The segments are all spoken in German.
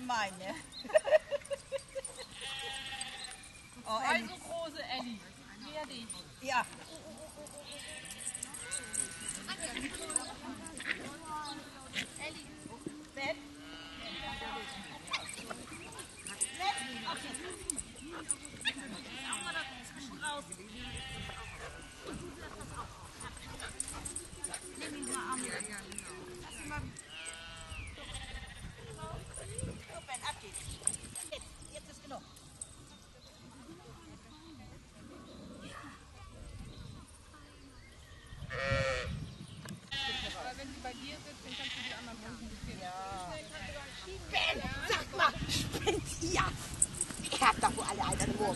gemein, ne? Oh, Zwei Elli. so große Elli. Wer die? Ja. Elli. Ben? So, Ben, ab geht's. Jetzt ist genug. Aber wenn sie bei dir sitzt, dann kannst du die anderen Hunden ein bisschen. Ja. Ben, sag mal, spinnt hier. Ich hab doch wohl alle einen Wurm.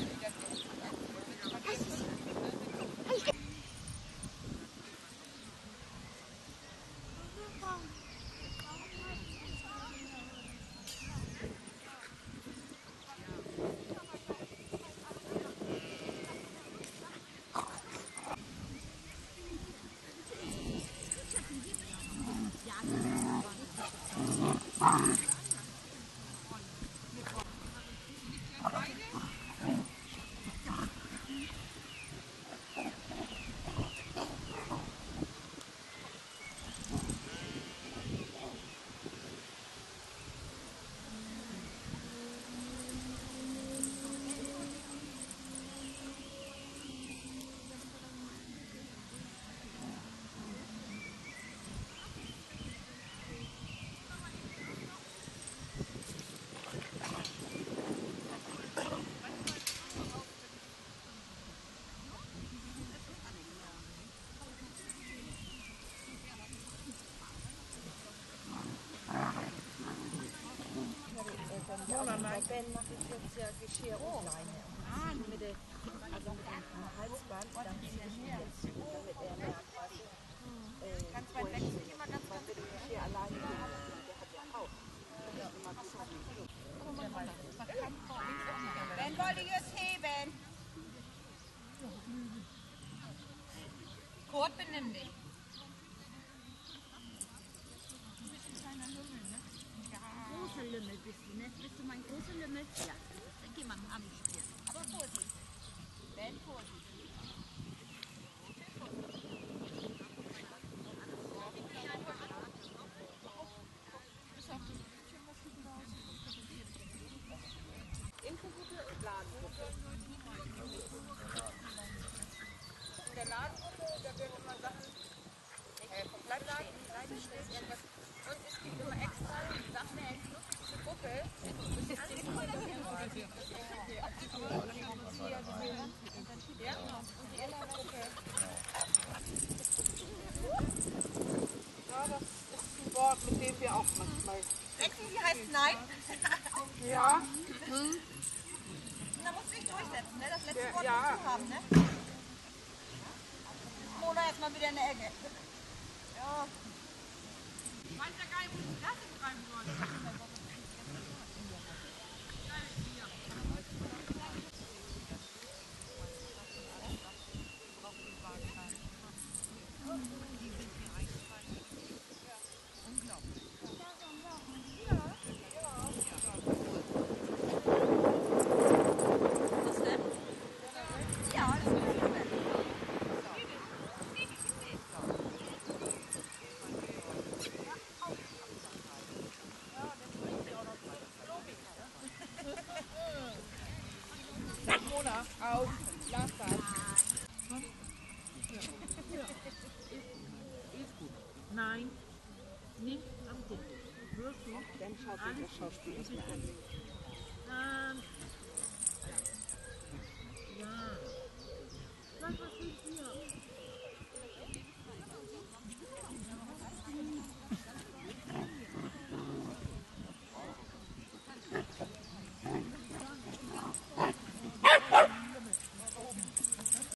Ben mache ich jetzt ja Geschirr und Leine. Mit dem Halsband, dann ziehe ich ihn jetzt zu, damit er merkt, was Ganz weit weg sind immer ganz wenn du Geschirr alleine gemacht hast. Der hat ja auch. Ben, wollte ich es heben? Kurt, benimm dich. Großer Lümmel bist du, ne? Bist du mein großer Lümmel? Ja. Dann geh mal am Spiel. Aber Vorsicht. Ben, Vorsicht. Infogruppe und Ladengruppe. In der Ladengruppe, da werden immer Sachen vom Leibladen, Leibestellen, irgendwas. Und es gibt immer extra Sachen zur Gruppe. Ja, und die Ella-Gruppe. Ja, das ist ein Wort, mit dem wir auch manchmal. Wie heißt Nein? Ja, Da musst du dich durchsetzen, ne? Das letzte Wort ja. musst du haben, ne? Mona jetzt mal wieder in der Ecke. Ja. Ich weiß ja gar nicht, wo ich das betreiben soll. Auf, lass das. Ist gut. Nein, nicht am Tisch. Wirklich. Dann schaut sich das Schauspiel erstmal an. Ja. Was willst du hier?